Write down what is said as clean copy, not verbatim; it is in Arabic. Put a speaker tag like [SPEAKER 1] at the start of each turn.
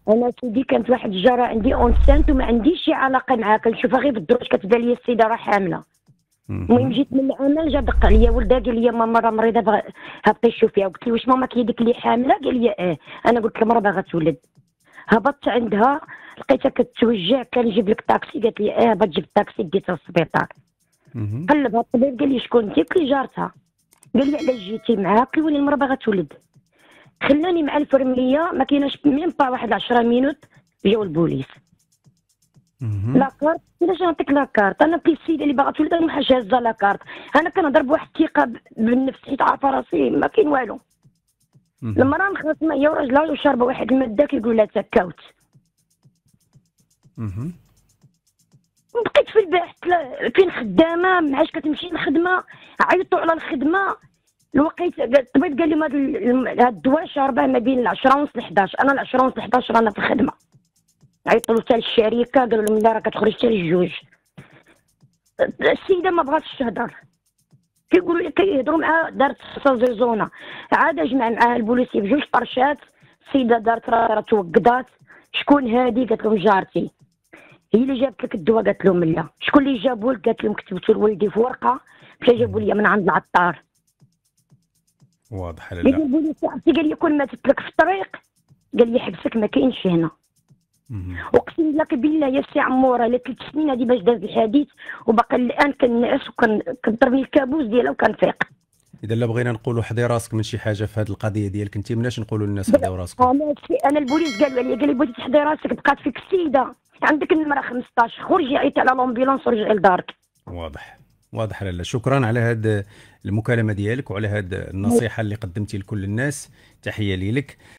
[SPEAKER 1] انا سيدي كانت واحد الجاره عندي اونسانت وما عنديش شي علاقه معاها، كنشوفها غير في الدروج كتبان لي السيده راه حامله. المهم جيت من العمل جا دق عليا ولدها قال لي ماما راه مريضه هبطي شوفيها. قلت له واش ماما كي ديك اللي حامله؟ قال لي اه. انا قلت لها مرة باغا تولد. هبطت عندها لقيتها كتوجع، كان نجيب لك طاكسي؟ قالت لي اه. بغات تجيب الطاكسي ديتها للسبيطار. قلبها الطبيب قال لي شكون انت؟ قلت لي جارتها. قال لي علاش جيتي معاها؟ قلت له ولي المرا باغا تولد. خلاني مع الفرمليه ما كايناش ميم با واحد 10 مينوت جاو البوليس. لاكارت علاش نعطيك لاكارت؟ انا كل السيده اللي باغا تولد انا حاجه لاكارت. انا كنهضر بواحد الثقه بالنفس حيت عارفه راسي ما كاين والو. المراه مخاصمه هي وراجلها وشاربه واحد الماده كيقول لها تكاوت. بقيت في البحث فين خدامه معاش كتمشي للخدمه. عيطوا على الخدمه الوقيت الطبيب قال لي هاد الدواء شاربه ما بين 10 ونص ل 11. انا 10 ونص ل 11 رانا في الخدمه. عيطوا حتى للشركه قالوا لهم لا راه كتخرج حتى للجوج. السيده ما بغاتش تهضر، كيقولوا لي كيهضروا معاها. دارت زيزونه عاد جمع معاها البوليسي بجوج طرشات. السيده دارت راه توقدات. شكون هادي؟ قالت لهم جارتي. هي اللي جابت لك الدواء؟ قالت لهم لا. شكون اللي جابوا لك؟ قالت لهم كتبتو لولدي في ورقه مشى جابوا لي من عند العطار.
[SPEAKER 2] واضح.
[SPEAKER 1] قال لي البوليس عرفتي قال لي كون ماتت لك في الطريق قال لي حبسك ما كاينش هنا. اقسم لك بالله يا سي عموره لا 3 سنين هذه باش داز الحديث وباقي الان كنعس وكنضربني الكابوس ديالها وكنفيق.
[SPEAKER 2] اذا لا بغينا نقولوا حضي راسك من شي حاجه في هذه القضيه ديالك انت، مناش نقولوا للناس حضيو راسكم؟
[SPEAKER 1] انا البوليس قال لي بغيتي تحضي راسك بقات فيك السيده عندك النمره 15 خرجي عيطي على لومبيلونس ورجعي لدارك.
[SPEAKER 2] واضح لاله. شكرا على هذه المكالمه ديالك وعلى هذه النصيحه اللي قدمتي لكل الناس. تحيه ليك.